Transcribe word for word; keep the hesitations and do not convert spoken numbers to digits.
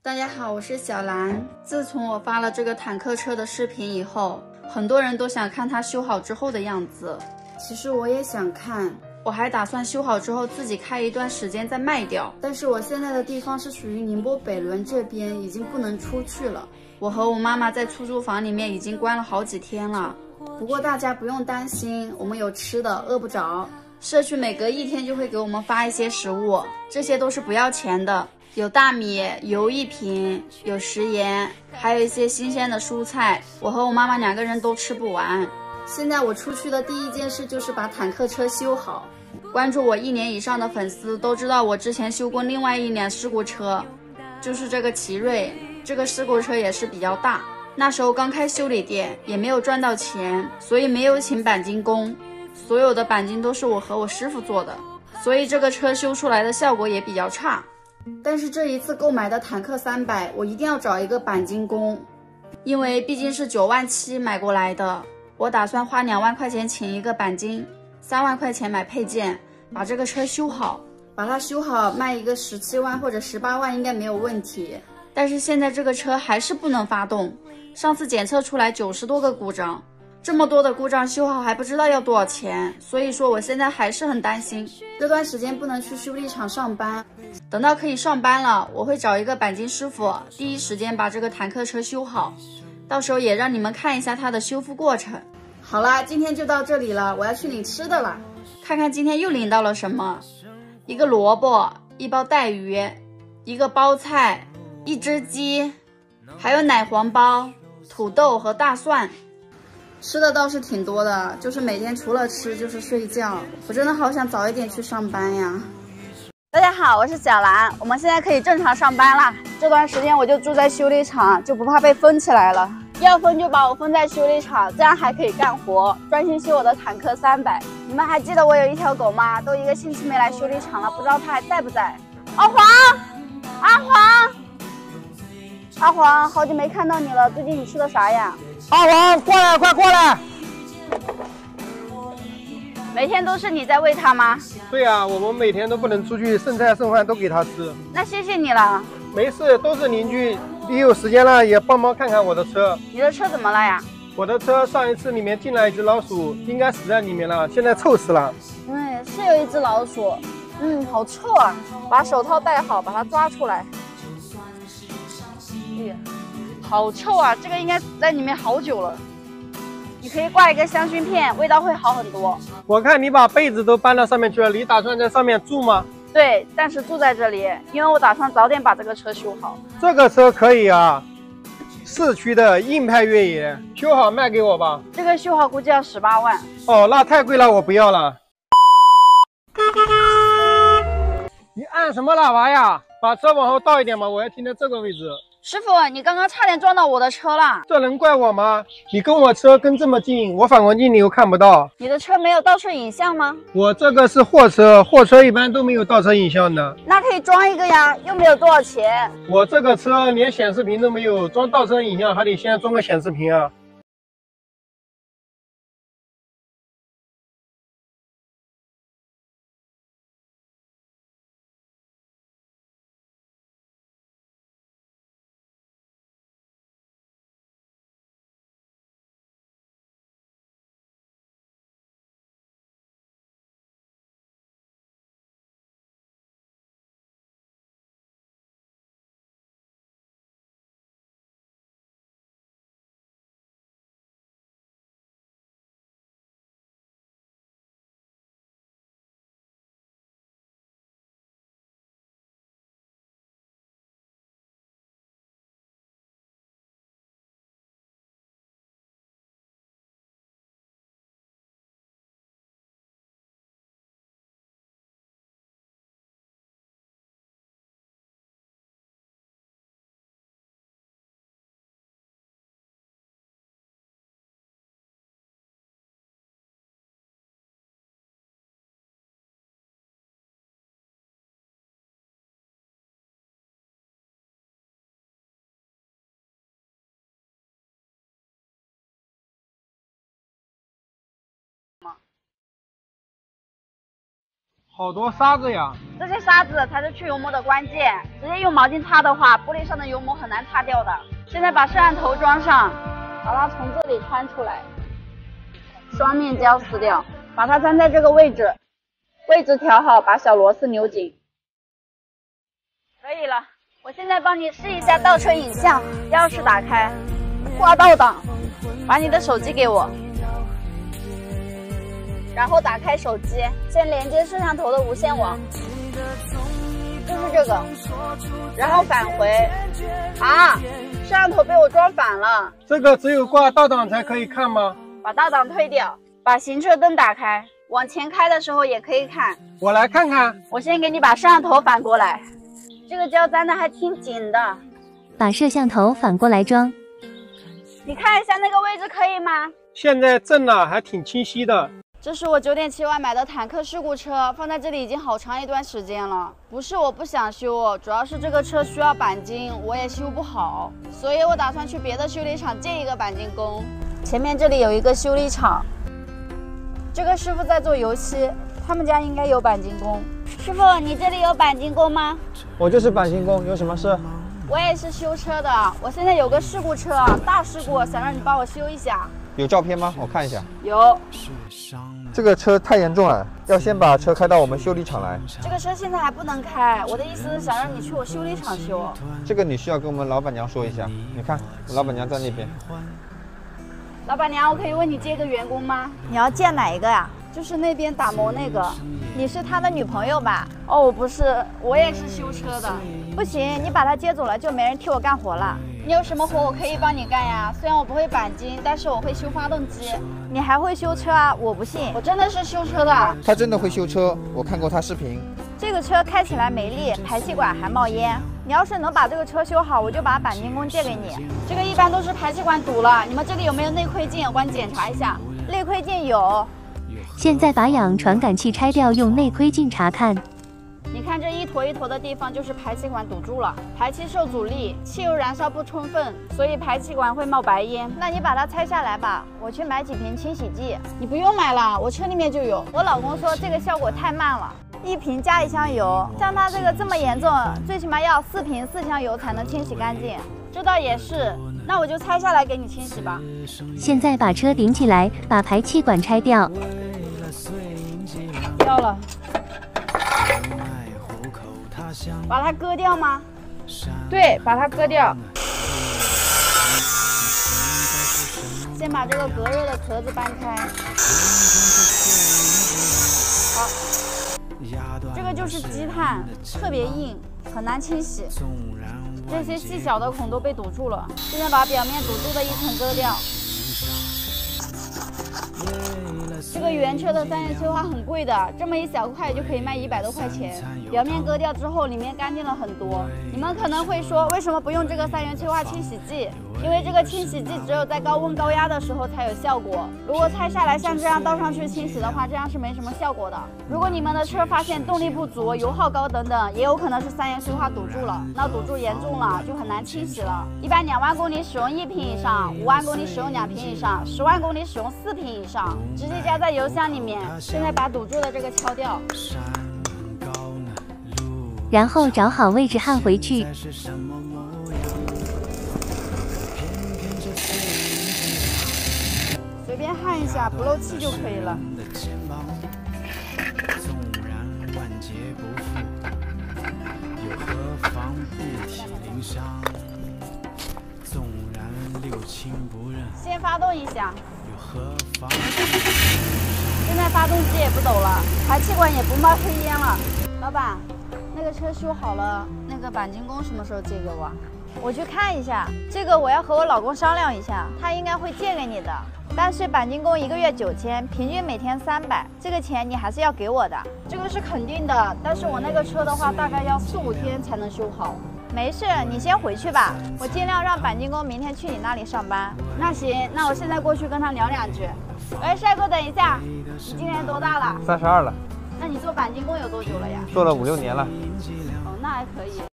大家好，我是小兰。自从我发了这个坦克车的视频以后，很多人都想看它修好之后的样子。其实我也想看，我还打算修好之后自己开一段时间再卖掉。但是我现在的地方是属于宁波北仑这边，已经不能出去了。我和我妈妈在出租房里面已经关了好几天了。不过大家不用担心，我们有吃的，饿不着。社区每隔一天就会给我们发一些食物，这些都是不要钱的。有大米、油一瓶，有食盐，还有一些新鲜的蔬菜，我和我妈妈两个人都吃不完。现在我出去的第一件事就是把坦克车修好。关注我一年以上的粉丝都知道，我之前修过另外一辆事故车，就是这个奇瑞。这个事故车也是比较大，那时候刚开修理店，也没有赚到钱，所以没有请钣金工，所有的钣金都是我和我师傅做的，所以这个车修出来的效果也比较差。但是这一次购买的坦克三百，我一定要找一个钣金工，因为毕竟是九万七买过来的，我打算花两万块钱请一个钣金，三万块钱买配件，把这个车修好，把它修好卖一个十七万或者十八万应该没有问题。但是现在这个车还是不能发动，上次检测出来九十多个故障。这么多的故障修好还不知道要多少钱，所以说我现在还是很担心。这段时间不能去修理厂上班，等到可以上班了，我会找一个钣金师傅，第一时间把这个坦克车修好，到时候也让你们看一下它的修复过程。好啦，今天就到这里了，我要去领吃的了。看看今天又领到了什么：一个萝卜，一包带鱼，一个包菜，一只鸡，还有奶黄包、土豆和大蒜。吃的倒是挺多的，就是每天除了吃就是睡觉。我真的好想早一点去上班呀。大家好，我是小兰，我们现在可以正常上班啦。这段时间我就住在修理厂，就不怕被封起来了。要封就把我封在修理厂，这样还可以干活，专心修我的坦克三百。你们还记得我有一条狗吗？都一个星期没来修理厂了，不知道它还在不在。阿黄，阿黄，阿黄，好久没看到你了，最近你吃的啥呀？ 阿黄，过来，快过来！ 每天都是你在喂它吗？ 对呀、啊，我们每天都不能出去，剩菜剩饭都给它吃。 那谢谢你了。 没事，都是邻居。你有时间了也帮忙看看我的车。 你的车怎么了呀？ 我的车上一次里面进来一只老鼠，应该死在里面了，现在臭死了。 嗯，是有一只老鼠。嗯，好臭啊！把手套戴好，把它抓出来。哎，好臭啊！这个应该在里面好久了。你可以挂一个香薰片，味道会好很多。 我看你把被子都搬到上面去了，你打算在上面住吗？ 对，暂时住在这里，因为我打算早点把这个车修好。 这个车可以啊，市区的硬派越野，修好卖给我吧。 这个修好估计要十八万。 哦，那太贵了，我不要了。你按什么喇叭呀？把车往后倒一点嘛，我要停在这个位置。 师傅，你刚刚差点撞到我的车了。 这能怪我吗？你跟我车跟这么近，我反光镜你又看不到。 你的车没有倒车影像吗？ 我这个是货车，货车一般都没有倒车影像的。 那可以装一个呀，又没有多少钱。 我这个车连显示屏都没有，装倒车影像还得先装个显示屏啊。 好多沙子呀！ 这些沙子才是去油膜的关键，直接用毛巾擦的话，玻璃上的油膜很难擦掉的。现在把摄像头装上，把它从这里穿出来，双面胶撕掉，把它粘在这个位置，位置调好，把小螺丝扭紧，可以了。我现在帮你试一下倒车影像，钥匙打开，挂倒档，把你的手机给我。然后打开手机，先连接摄像头的无线网，就是这个，然后返回。啊，摄像头被我装反了。 这个只有挂倒档才可以看吗？ 把倒档推掉，把行车灯打开，往前开的时候也可以看。 我来看看。 我先给你把摄像头反过来，这个胶粘的还挺紧的。 把摄像头反过来装。 你看一下那个位置可以吗？ 现在正了，还挺清晰的。 这是我九点七万买的坦克事故车，放在这里已经好长一段时间了。不是我不想修，主要是这个车需要钣金，我也修不好，所以我打算去别的修理厂借一个钣金工。前面这里有一个修理厂，这个师傅在做油漆，他们家应该有钣金工。师傅，你这里有钣金工吗？ 我就是钣金工，有什么事？ 我也是修车的，我现在有个事故车，大事故，想让你帮我修一下。 有照片吗？我看一下。 有。 这个车太严重了，要先把车开到我们修理厂来。 这个车现在还不能开，我的意思是想让你去我修理厂修。 这个你需要跟我们老板娘说一下。你看，我老板娘在那边。 老板娘，我可以问你借个员工吗？ 你要借哪一个呀？ 就是那边打磨那个。 你是他的女朋友吧？ 哦，我不是，我也是修车的。 不行，你把他接走了，就没人替我干活了。 你有什么活我可以帮你干呀？虽然我不会钣金，但是我会修发动机。 你还会修车啊？我不信。 我真的是修车的。 他真的会修车，我看过他视频。 这个车开起来没力，排气管还冒烟。你要是能把这个车修好，我就把钣金工借给你。 这个一般都是排气管堵了，你们这里有没有内窥镜？我帮你检查一下。 内窥镜有。 现在把氧传感器拆掉，用内窥镜查看。 你看这一坨一坨的地方就是排气管堵住了，排气受阻力，汽油燃烧不充分，所以排气管会冒白烟。 那你把它拆下来吧，我去买几瓶清洗剂。 你不用买了，我车里面就有。 我老公说这个效果太慢了，一瓶加一箱油，像他这个这么严重，最起码要四瓶四箱油才能清洗干净。 这倒也是，那我就拆下来给你清洗吧。 现在把车顶起来，把排气管拆掉。 掉了。把它割掉吗？对，把它割掉。先把这个隔热的壳子搬开。好，这个就是积碳，特别硬，很难清洗。这些细小的孔都被堵住了，现在把表面堵住的一层割掉。这个原车的三元催化很贵的，这么一小块就可以卖一百多块钱。表面割掉之后，里面干净了很多。你们可能会说，为什么不用这个三元催化清洗剂？因为这个清洗剂只有在高温高压的时候才有效果。如果拆下来像这样倒上去清洗的话，这样是没什么效果的。如果你们的车发现动力不足、油耗高等等，也有可能是三元催化堵住了。那堵住严重了，就很难清洗了。一般两万公里使用一瓶以上，五万公里使用两瓶以上，十万公里使用四瓶以上，直接加在油箱里面。现在把堵住的这个敲掉， 然后找好位置焊回去。 随便焊一下，不漏气就可以了。先发动一下。现在发动机也不抖了，排气管也不冒黑烟了。老板，那个车修好了，那个钣金工什么时候借给我？ 我去看一下，这个我要和我老公商量一下，他应该会借给你的。但是钣金工一个月九千，平均每天三百，这个钱你还是要给我的。 这个是肯定的，但是我那个车的话，大概要四五天才能修好。 没事，你先回去吧，我尽量让钣金工明天去你那里上班。 那行，那我现在过去跟他聊两句。喂，帅哥，等一下，你今年多大了？ 三十二了。 那你做钣金工有多久了呀？ 做了五六年了。 哦，那还可以。